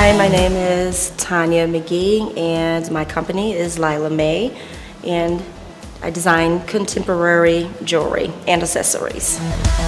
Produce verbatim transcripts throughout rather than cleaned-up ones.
Hi, my name is Tanya McGee, and my company is Lila May, and I design contemporary jewelry and accessories.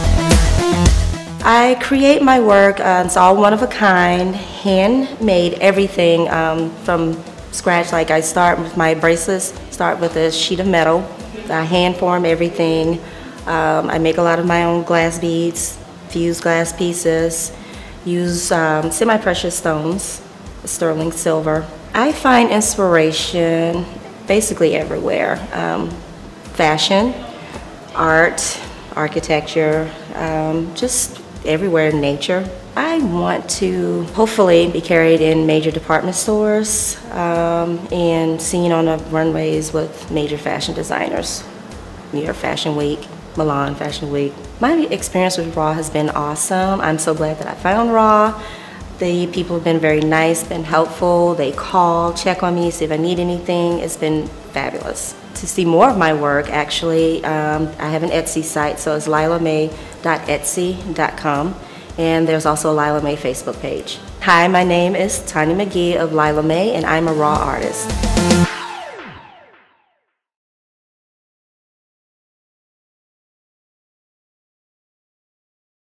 I create my work, uh, it's all one of a kind, handmade, everything um, from scratch. Like I start with my bracelets, start with a sheet of metal, I hand form everything. Um, I make a lot of my own glass beads, fuse glass pieces, use um, semi-precious stones, sterling silver. I find inspiration basically everywhere. Um, fashion, art, architecture, um, just everywhere in nature. I want to hopefully be carried in major department stores um, and seen on the runways with major fashion designers. New York Fashion Week, Milan Fashion Week. My experience with Raw has been awesome. I'm so glad that I found Raw. The people have been very nice, been helpful. They call, check on me, see if I need anything. It's been fabulous. To see more of my work, actually, um, I have an Etsy site, so it's lila may dot etsy dot com. And there's also a Lila May Facebook page. Hi, my name is Tanya McGee of Lila May, and I'm a Raw artist.